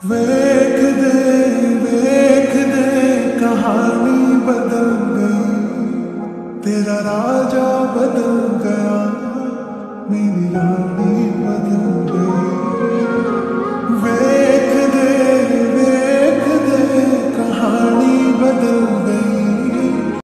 वेख दे कहानी बदल गई, तेरा राजा बदल गया, मेरी रानी बदल गई।